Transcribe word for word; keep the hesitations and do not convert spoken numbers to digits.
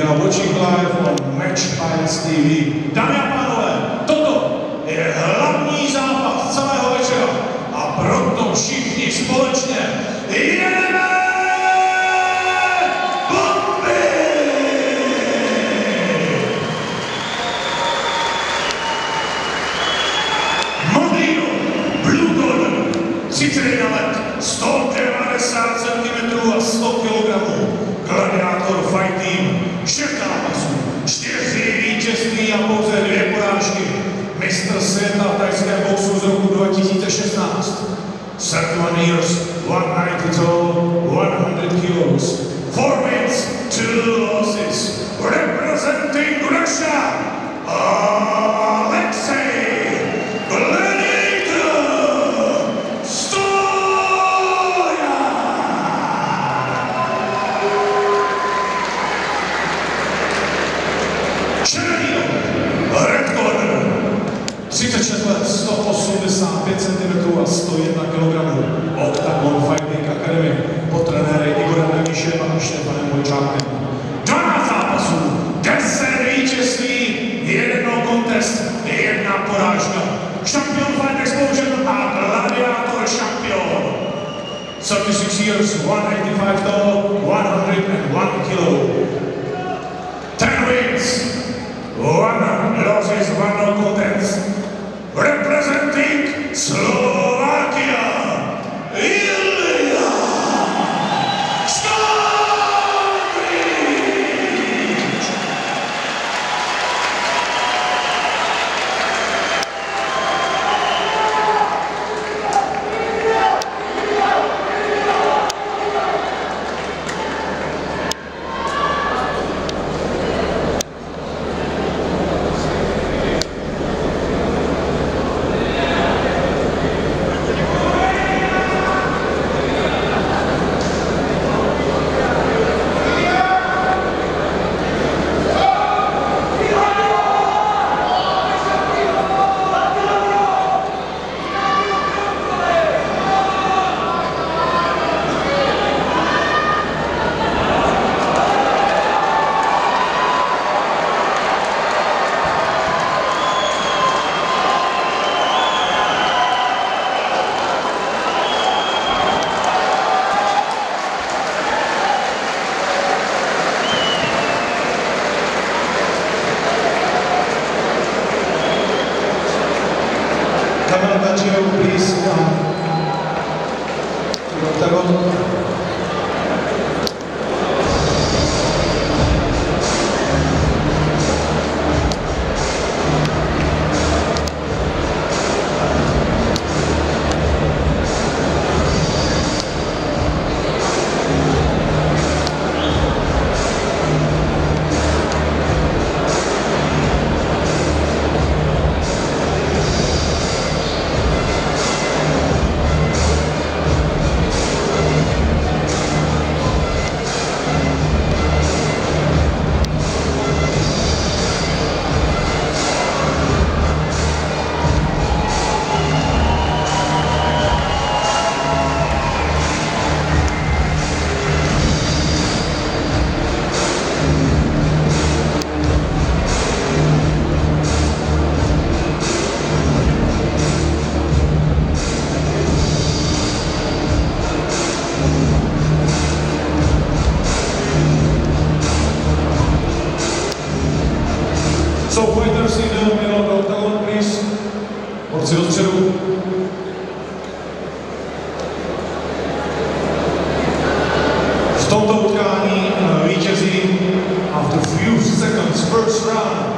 are watching live on Match Highlights T V. Dámy a pánové, toto je hlavní zápas celého večera a proto všichni společně jedeme! Bomby! Modrino, Blue Golden, třicet jedna let, sto devadesát centimetrů a sto kilogramů. Gladiátor Fight Team, šest zápasů, čtyři vítězství a pouze dvě porážky. Mistr světa tajského boxu z roku dva tisíce šestnáct. thirty one years, one ninety tall, one hundred kilos. four wins, two losses. Representing Russia, Alexei Gladiator Stoyan! Černý, Red Corner, třicet šest let, sto osmdesát pět centimetrů a sto jedna kilogramů. Octagon Fighting Academy pod trenéry Igorem Nemíšem a Štěpanem Vojčákem. dvanáct zápasů, deset vítězství, jeden no contest, jedna porážka. Šampion Fight Explosion a Gladiátor šampion. thirty six years, one eighty five tall, one hundred one kilo. ten wins, one losses, one no contest. Representing Slovakia, Ilya Starič! Please come to the octagon. So fighters in the middle of the octagon, please. Borci do středu. V tomto utkání vítězí after few seconds first round